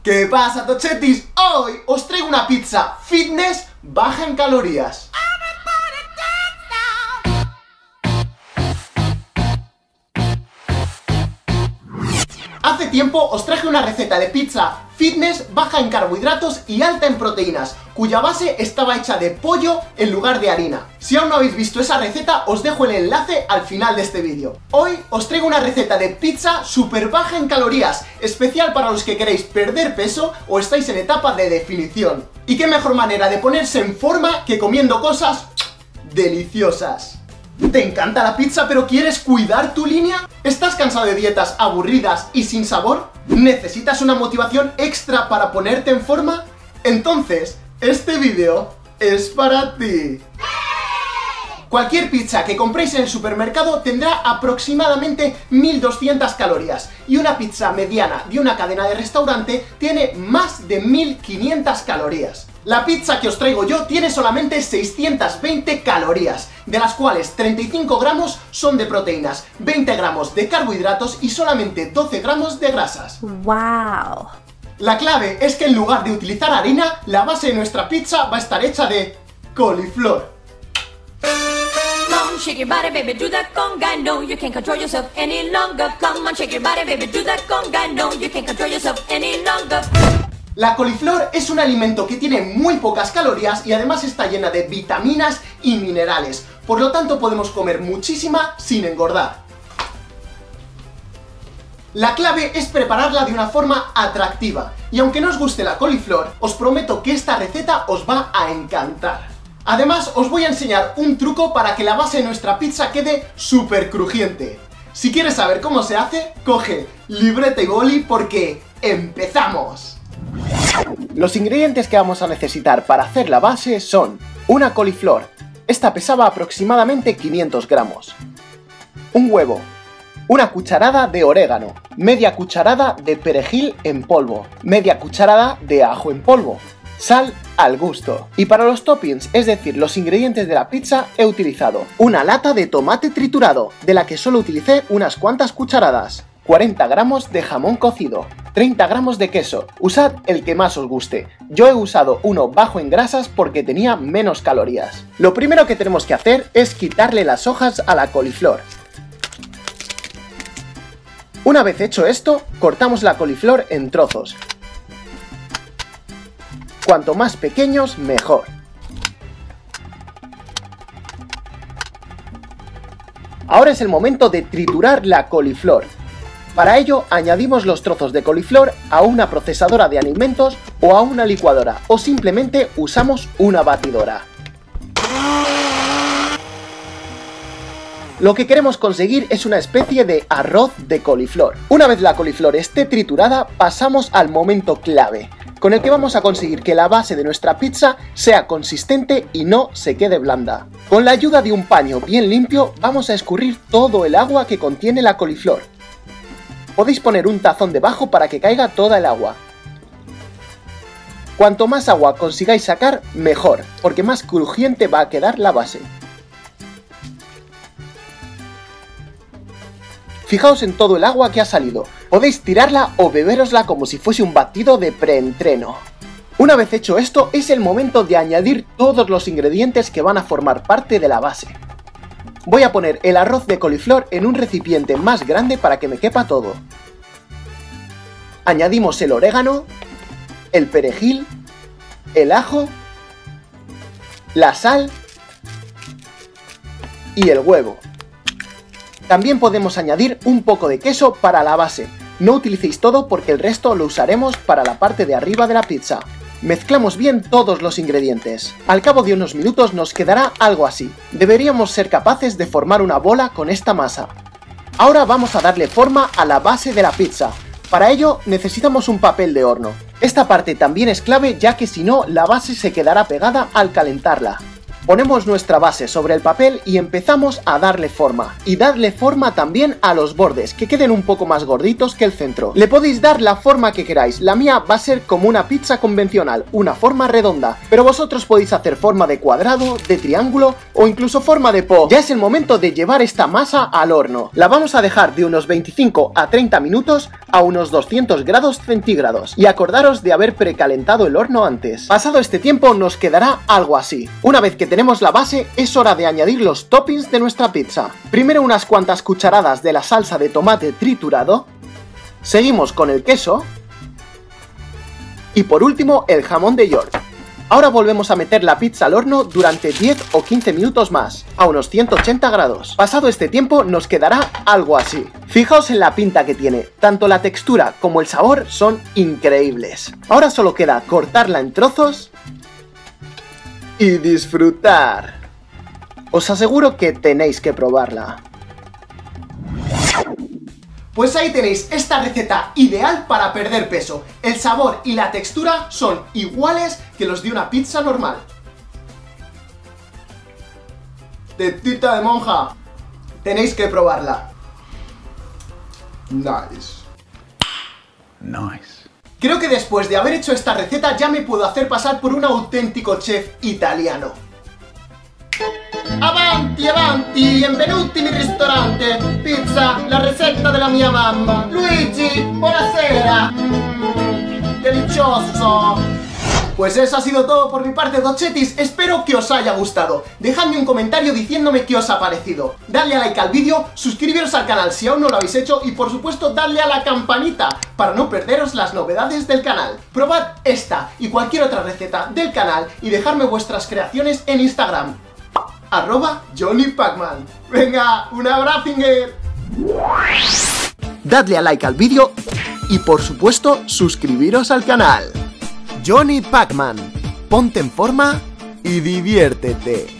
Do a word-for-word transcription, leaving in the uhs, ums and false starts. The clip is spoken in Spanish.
¿Qué pasa, tochetis? Hoy os traigo una pizza fitness baja en calorías. Hace tiempo os traje una receta de pizza fitness baja en carbohidratos y alta en proteínas, cuya base estaba hecha de pollo en lugar de harina. Si aún no habéis visto esa receta, os dejo el enlace al final de este vídeo. Hoy os traigo una receta de pizza súper baja en calorías, especial para los que queréis perder peso o estáis en etapa de definición. Y qué mejor manera de ponerse en forma que comiendo cosas deliciosas. ¿Te encanta la pizza pero quieres cuidar tu línea? ¿Estás cansado de dietas aburridas y sin sabor? ¿Necesitas una motivación extra para ponerte en forma? Entonces, este vídeo es para ti. Cualquier pizza que compréis en el supermercado tendrá aproximadamente mil doscientas calorías y una pizza mediana de una cadena de restaurante tiene más de mil quinientas calorías. La pizza que os traigo yo tiene solamente seiscientas veinte calorías, de las cuales treinta y cinco gramos son de proteínas, veinte gramos de carbohidratos y solamente doce gramos de grasas. ¡Wow! La clave es que en lugar de utilizar harina, la base de nuestra pizza va a estar hecha de coliflor. Shake your body, baby, do that conga. No, you can't control yourself any longer. Come on, shake your body, baby, do that conga. No, you can't control yourself any longer. La coliflor es un alimento que tiene muy pocas calorías y además está llena de vitaminas y minerales. Por lo tanto, podemos comer muchísima sin engordar. La clave es prepararla de una forma atractiva. Y aunque no os guste la coliflor, os prometo que esta receta os va a encantar. Además, os voy a enseñar un truco para que la base de nuestra pizza quede súper crujiente. Si quieres saber cómo se hace, coge libreta y boli porque ¡empezamos! Los ingredientes que vamos a necesitar para hacer la base son una coliflor. Esta pesaba aproximadamente quinientos gramos. Un huevo. Una cucharada de orégano. Media cucharada de perejil en polvo. Media cucharada de ajo en polvo. Sal al gusto. Y para los toppings, es decir, los ingredientes de la pizza, he utilizado una lata de tomate triturado, de la que solo utilicé unas cuantas cucharadas, cuarenta gramos de jamón cocido, treinta gramos de queso, usad el que más os guste. Yo he usado uno bajo en grasas porque tenía menos calorías. Lo primero que tenemos que hacer es quitarle las hojas a la coliflor. Una vez hecho esto, cortamos la coliflor en trozos. Cuanto más pequeños, mejor. Ahora es el momento de triturar la coliflor. Para ello, añadimos los trozos de coliflor a una procesadora de alimentos o a una licuadora, o simplemente usamos una batidora. Lo que queremos conseguir es una especie de arroz de coliflor. Una vez la coliflor esté triturada, pasamos al momento clave, con el que vamos a conseguir que la base de nuestra pizza sea consistente y no se quede blanda. Con la ayuda de un paño bien limpio, vamos a escurrir todo el agua que contiene la coliflor. Podéis poner un tazón debajo para que caiga toda el agua. Cuanto más agua consigáis sacar, mejor, porque más crujiente va a quedar la base. Fijaos en todo el agua que ha salido. Podéis tirarla o bebérosla como si fuese un batido de preentreno. Una vez hecho esto, es el momento de añadir todos los ingredientes que van a formar parte de la base. Voy a poner el arroz de coliflor en un recipiente más grande para que me quepa todo. Añadimos el orégano, el perejil, el ajo, la sal y el huevo. También podemos añadir un poco de queso para la base. No utilicéis todo porque el resto lo usaremos para la parte de arriba de la pizza. Mezclamos bien todos los ingredientes. Al cabo de unos minutos nos quedará algo así. Deberíamos ser capaces de formar una bola con esta masa. Ahora vamos a darle forma a la base de la pizza. Para ello necesitamos un papel de horno. Esta parte también es clave, ya que si no, la base se quedará pegada al calentarla. Ponemos nuestra base sobre el papel y empezamos a darle forma. Y dadle forma también a los bordes, que queden un poco más gorditos que el centro. Le podéis dar la forma que queráis. La mía va a ser como una pizza convencional, una forma redonda. Pero vosotros podéis hacer forma de cuadrado, de triángulo o incluso forma de po. Ya es el momento de llevar esta masa al horno. La vamos a dejar de unos veinticinco a treinta minutos a unos doscientos grados centígrados y acordaros de haber precalentado el horno antes. Pasado este tiempo nos quedará algo así. Una vez que tenemos la base, es hora de añadir los toppings de nuestra pizza. Primero unas cuantas cucharadas de la salsa de tomate triturado, seguimos con el queso y por último el jamón de York. Ahora volvemos a meter la pizza al horno durante diez o quince minutos más, a unos ciento ochenta grados. Pasado este tiempo nos quedará algo así. Fijaos en la pinta que tiene, tanto la textura como el sabor son increíbles. Ahora solo queda cortarla en trozos y disfrutar. Os aseguro que tenéis que probarla. Pues ahí tenéis esta receta ideal para perder peso. El sabor y la textura son iguales que los de una pizza normal. Tetita de monja, tenéis que probarla. Nice. Nice. Creo que después de haber hecho esta receta ya me puedo hacer pasar por un auténtico chef italiano. Avanti, avanti, benvenuti mi ristorante. Pizza, la receta de la mia mamma. Luigi, buonasera. Mmm, delicioso. Pues eso ha sido todo por mi parte, Dolcettis. Espero que os haya gustado. Dejadme un comentario diciéndome qué os ha parecido. Dadle a like al vídeo, suscribiros al canal si aún no lo habéis hecho y por supuesto dadle a la campanita para no perderos las novedades del canal. Probad esta y cualquier otra receta del canal y dejadme vuestras creaciones en Instagram. Arroba Johnny Pacman. Venga, un abrazinger. Dadle a like al vídeo y por supuesto suscribiros al canal. Johnny Pacman, ponte en forma y diviértete.